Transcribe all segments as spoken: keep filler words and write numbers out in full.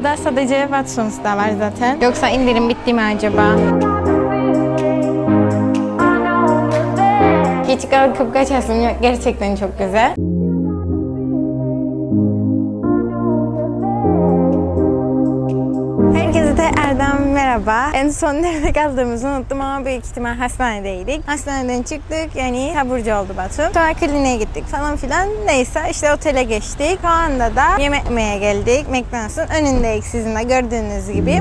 Burada sadece Watsons'da var zaten. Yoksa indirim bitti mi acaba? Hiç kalkıp kaçasım yok. Gerçekten çok güzel. Herkese tekrardan merhaba. En son nerede kaldığımızı unuttum ama büyük ihtimal hastanedeydik. Hastaneden çıktık, yani taburcu oldu Batu. Sonra kliniğe gittik falan filan. Neyse işte otele geçtik. Şu anda da yemek yemeye geldik. McDonald's'ın önündeyiz sizin de gördüğünüz gibi.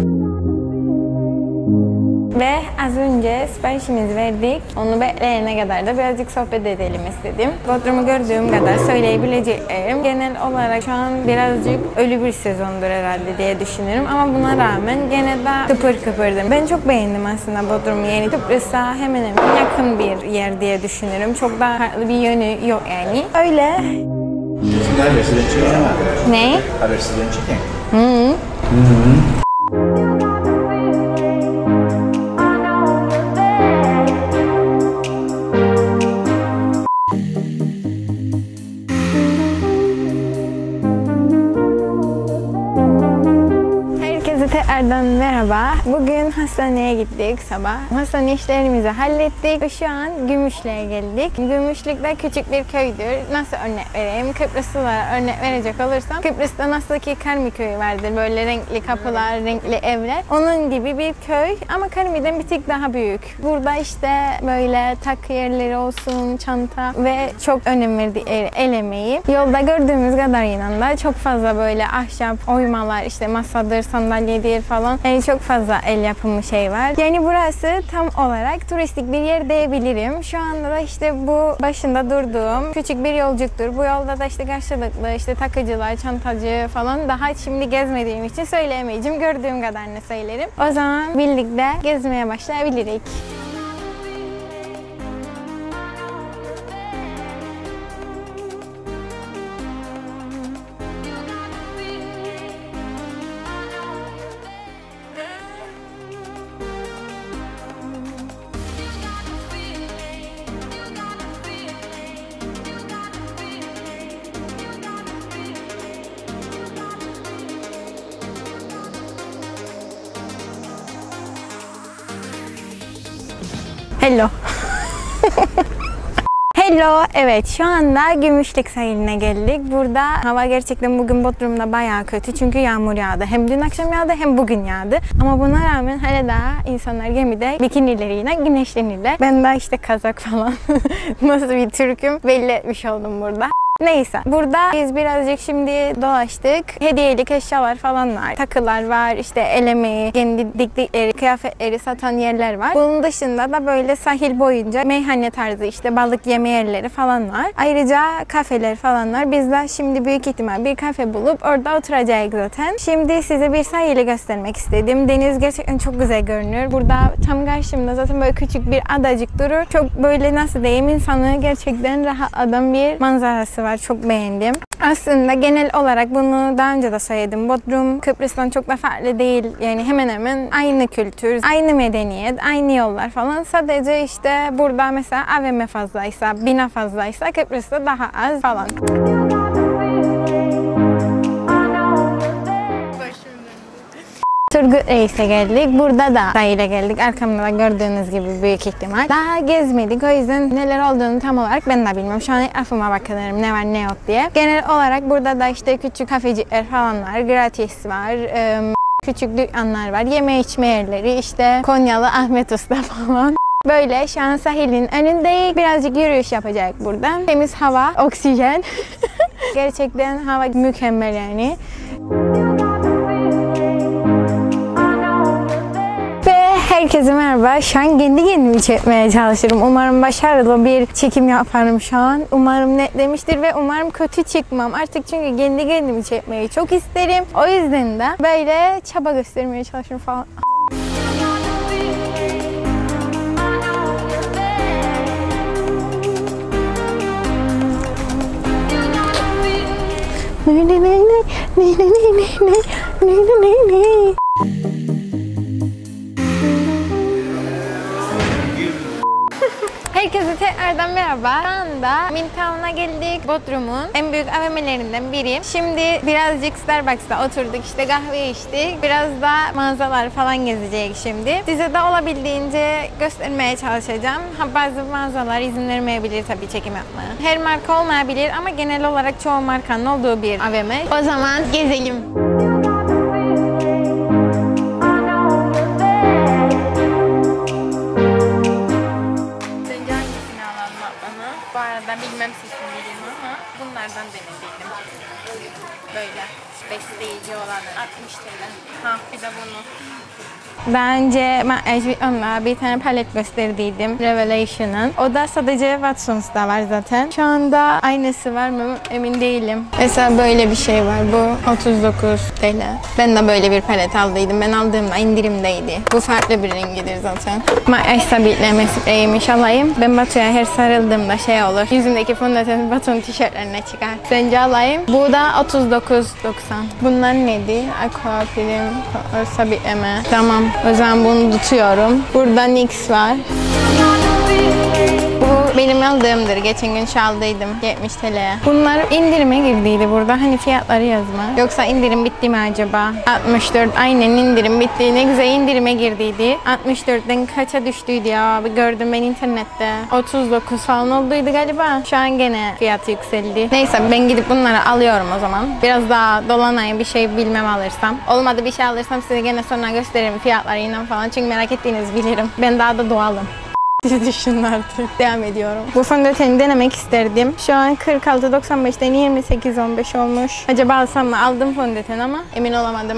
Ve az önce siparişimizi verdik. Onu bekleyene kadar da birazcık sohbet edelim istedim. Bodrum'u gördüğüm kadar söyleyebileceğim. Genel olarak şu an birazcık ölü bir sezondur herhalde diye düşünüyorum. Ama buna rağmen gene de kıpır kıpırdım. Ben çok beğendim aslında Bodrum'u. Yani Kıbrıs'a hemen hemen yakın bir yer diye düşünüyorum. Çok daha farklı bir yönü yok yani. Öyle. Habersizden çıkın ama. Ne? Habersizden çıkın. Hı hı. Hı hı. Tekrardan merhaba. Bugün hastaneye gittik sabah. Hastane işlerimizi hallettik ve şu an Gümüşlük'e geldik. Gümüşlük de küçük bir köydür. Nasıl örnek vereyim? Kıbrıslılara örnek verecek olursam, Kıbrıs'ta nasıl ki Karmi köyü vardır. Böyle renkli kapılar, renkli evler. Onun gibi bir köy ama Karmi'den bir tık daha büyük. Burada işte böyle takı yerleri olsun, çanta ve çok önem verdiği el emeği. Yolda gördüğümüz kadarıyla da çok fazla böyle ahşap oymalar, işte masadır, sandalyedir falan. Yani çok fazla el yapımı şey var. Yani burası tam olarak turistik bir yer diyebilirim. Şu anda da işte bu başında durduğum küçük bir yolculuktur. Bu yolda da işte karşılıklı işte takıcılar, çantacı falan daha şimdi gezmediğim için söyleyemeyeceğim. Gördüğüm kadarını söylerim. O zaman birlikte gezmeye başlayabiliriz. Hello. Hello. Evet, şu anda Gümüşlük sahiline geldik. Burada hava gerçekten bugün Bodrum'da bayağı kötü. Çünkü yağmur yağdı. Hem dün akşam yağdı hem bugün yağdı. Ama buna rağmen hala daha insanlar gemide bikinileriyle güneşlenirler. Ben daha işte kazak falan nasıl bir Türk'üm belli etmiş oldum burada. Neyse, burada biz birazcık şimdi dolaştık. Hediyelik eşyalar falan var. Takılar var, işte el emeği, kendi diktikleri, kıyafetleri satan yerler var. Bunun dışında da böyle sahil boyunca meyhane tarzı işte balık yeme yerleri falan var. Ayrıca kafeler falan var. Biz de şimdi büyük ihtimal bir kafe bulup orada oturacağız zaten. Şimdi size bir sahili göstermek istedim. Deniz gerçekten çok güzel görünüyor. Burada tam karşımda zaten böyle küçük bir adacık durur. Çok böyle nasıl diyeyim, insanı gerçekten rahatladan bir manzarası var. Çok beğendim. Aslında genel olarak bunu daha önce de söyledim. Bodrum Kıbrıs'tan çok da farklı değil. Yani hemen hemen aynı kültür, aynı medeniyet, aynı yollar falan. Sadece işte burada mesela A V M fazlaysa, bina fazlaysa Kıbrıs'ta daha az falan. Turgut Reis'e geldik. Burada da sahile geldik. Arkamda da gördüğünüz gibi büyük ihtimal. Daha gezmedik. O yüzden neler olduğunu tam olarak ben de bilmiyorum. Şu an etrafıma bakıyorum ne var ne yok diye. Genel olarak burada da işte küçük kafecikler falan var. Gratis var. Ee, küçük dükkanlar var. Yeme içme yerleri. İşte Konyalı Ahmet Usta falan. Böyle şu an sahilin önündeyiz. Birazcık yürüyüş yapacak burada. Temiz hava, oksijen. Gerçekten hava mükemmel yani. Herkese merhaba. Şu an kendi kendimi çekmeye çalışırım. Umarım başarılı bir çekim yaparım şu an. Umarım netlemiştir ve umarım kötü çıkmam. Artık çünkü kendi kendimi çekmeyi çok isterim. O yüzden de böyle çaba göstermeye çalışırım falan. Herkese tekrardan merhaba. Şu anda Midtown'a geldik. Bodrum'un en büyük A V M'lerinden biri. Şimdi birazcık Starbucks'ta oturduk, işte kahve içtik. Biraz da mağazalar falan gezecek şimdi. Size de olabildiğince göstermeye çalışacağım. Ha, bazı mağazalar izin vermeyebilir tabii çekim yapmaya. Her marka olmayabilir ama genel olarak çoğu markanın olduğu bir A V M. O zaman gezelim. Bu arada bilmem sesim bileyim ama bunlardan denediydim. Böyle besleyici olanı altmış T L. Ha bir de bunu. Daha önce makyaj onunla bir tane palet gösterdiydim. Revelation'ın. O da sadece Watsons'da var zaten. Şu anda aynısı var mı emin değilim. Mesela böyle bir şey var. Bu otuz dokuz T L. Ben de böyle bir palet aldıydım. Ben aldığımda indirimdeydi. Bu farklı bir rengidir zaten. Makyaj sabitleme spreyiymiş alayım. Ben Batu'ya her sarıldığımda şey olur. Yüzündeki fondöten Batu'nun tişörtlerine çıkar. Sence alayım. Bu da otuz dokuz doksan. Bunlar neydi? Aqua prim sabitleme. Tamam. O zaman bunu tutuyorum. Burada N Y X var. Bu benim aldığımdır. Geçen gün çaldıydım. yetmiş T L'ye. Bunlar indirime girdiydi burada. Hani fiyatları yazma. Yoksa indirim bitti mi acaba? altmış dört. Aynen indirim bitti. Ne güzel indirime girdiydi. altmış dörtten kaça düştüydü ya? Bir gördüm ben internette. otuz dokuz falan olduydu galiba. Şu an gene fiyatı yükseldi. Neyse ben gidip bunları alıyorum o zaman. Biraz daha dolanayım, bir şey bilmem alırsam. Olmadı bir şey alırsam size gene sonra gösteririm fiyatlarıyla falan. Çünkü merak ettiğinizi bilirim. Ben daha da doğalım. Siz düşünün artık. Devam ediyorum. Bu fondöteni denemek isterdim. Şu an kırk altı doksan beşten yirmi sekiz on beş olmuş. Acaba alsam mı? Aldım fondöten ama emin olamadım.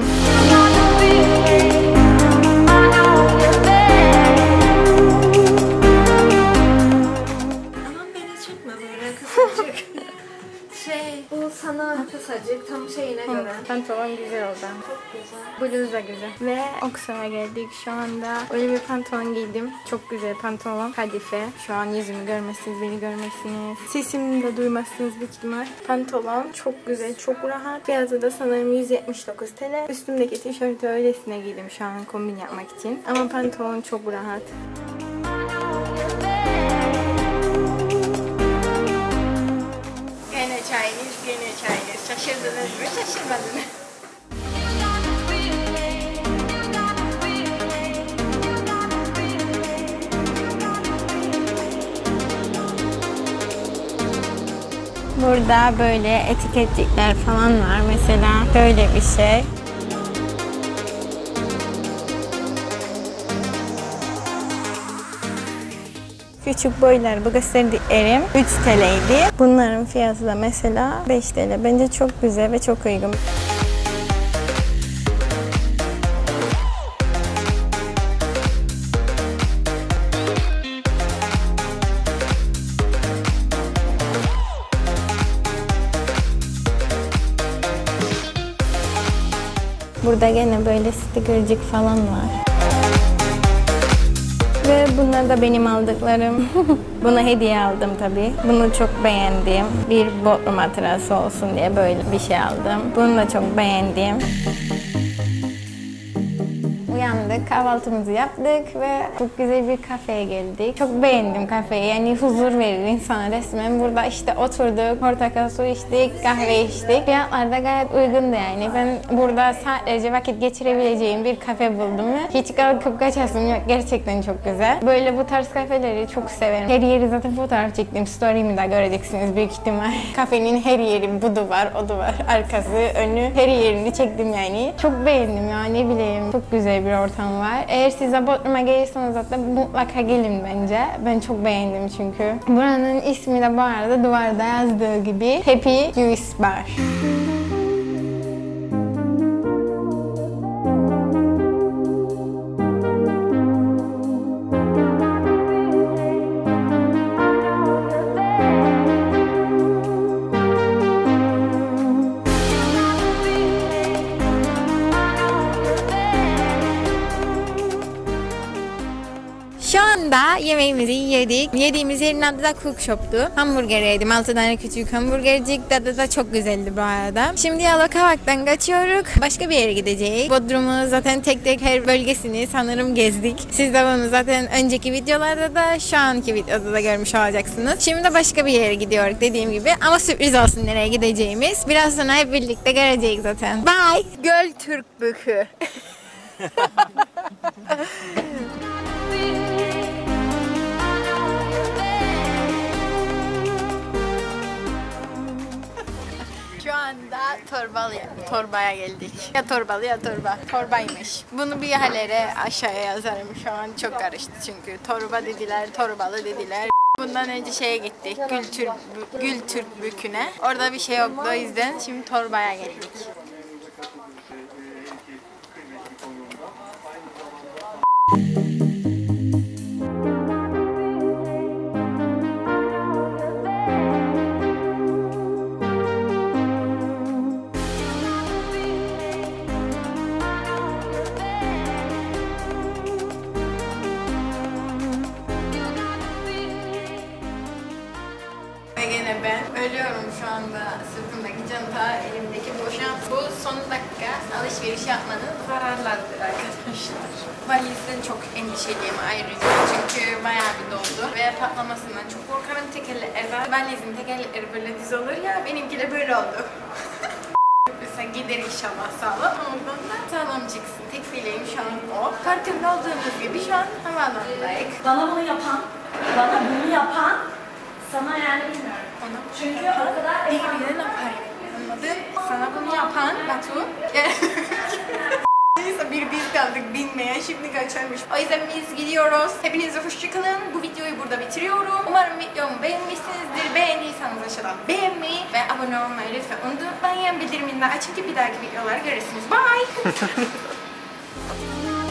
Aman beni çekme böyle kısacık. Şey, bu sana kısacık tam şeyine göre. Pantolon güzel oldu. Çok güzel. Bluz da güzel. Ve Oxa'ya geldik şu anda. Öyle bir pantolon giydim. Çok güzel pantolon. Kadife. Şu an yüzümü görmezsiniz, beni görmezsiniz. Sesimi de duymazsınız büyük ihtimal. Pantolon çok güzel, çok rahat. Fiyatı da sanırım yüz yetmiş dokuz T L. Üstümdeki tişörtü öylesine giydim şu an kombin yapmak için. Ama pantolon çok rahat. Gene çayınız, gene çayınız. Şaşırdınız mı? Şaşırmadınız. Burada böyle etiketlikler falan var. Mesela böyle bir şey. Küçük boylar bu gösterdiklerim üç T L'ydi. Bunların fiyatı da mesela beş T L. Bence çok güzel ve çok uygun. Burada gene böyle stickercik falan var. Ve bunlar da benim aldıklarım. Bunu hediye aldım tabii. Bunu çok beğendim. Bir Bodrum hatırası olsun diye böyle bir şey aldım. Bunu da çok beğendim. Uyandık, kahvaltımızı yaptık ve çok güzel bir kafeye geldik. Çok beğendim kafeyi. Yani huzur verir insana resmen. Burada işte oturduk, portakal su içtik, kahve içtik. Fiyatlar da gayet uygundu yani. Ben burada sadece vakit geçirebileceğim bir kafe buldum ve hiç kalkıp kaçasım yok. Gerçekten çok güzel. Böyle bu tarz kafeleri çok severim. Her yeri zaten fotoğraf çektim. Story'imi de göreceksiniz büyük ihtimal. Kafenin her yeri, bu duvar, o duvar, arkası, önü, her yerini çektim yani. Çok beğendim ya, ne bileyim. Çok güzel bir ortam var. Eğer siz de Bodrum'a gelirseniz zaten mutlaka gelin bence. Ben çok beğendim çünkü. Buranın ismi de bu arada duvarda yazdığı gibi Happy Juice Bar. Şu anda yemek Yemeğimizi yedik. Yediğimiz yerin adı da Cook Shop'tu. Hamburger yedim. altı tane küçük hamburgercik. Tadı da çok güzeldi bu arada. Şimdi Yalova'dan kaçıyoruz. Başka bir yere gideceğiz. Bodrum'u zaten tek tek her bölgesini sanırım gezdik. Siz de bunu zaten önceki videolarda da şu anki videoda da görmüş olacaksınız. Şimdi de başka bir yere gidiyoruz dediğim gibi. Ama sürpriz olsun nereye gideceğimiz. Biraz sonra hep birlikte göreceğiz zaten. Bye. Göl Türk Bükü. Şu anda Torbalı'ya, torbaya geldik. Ya torbalı ya torba. Torbaymış. Bunu bir yerlere aşağıya yazarım. Şu an çok karıştı çünkü. Torba dediler, torbalı dediler. Bundan önce şeye gittik. Gültürk, Gültürk Bükü'ne. Orada bir şey yoktu o yüzden şimdi torbaya geldik. Ve gene ben ölüyorum şu anda, sırtımdaki çanta, elimdeki boşan. Bu son dakika alışveriş yapmanın zararlarıdır arkadaşlar. Valizden çok endişeliyim ayrıca çünkü bayağı bir doldu ve patlamasından çok korkarım. Tekerler var. Valizin tekerleri böyle düz olur ya, benimki de böyle oldu. Mesela gider inşallah sağlam, oradan da sağlam çıksın. Tek dileğim şu an o. Farkında olduğunuz gibi şu an havaalanındayız. Bana bunu yapan, bana bunu yapan sana yani bilmiyorum. Ona Çünkü o kadar birbirine yapar. Anladın? Sana bunu yapan Batu. Neyse bir biz kaldık binmeye. Şimdi kaçarmış. O yüzden biz gidiyoruz. Hepinize hoşçakalın. Bu videoyu burada bitiriyorum. Umarım videomu beğenmişsinizdir. Beğendiyseniz aşağıdan beğenmeyi ve abone olmayı lütfen unutmayın. Bildirimini de açın ki bir dahaki videoları görürsünüz. Bye!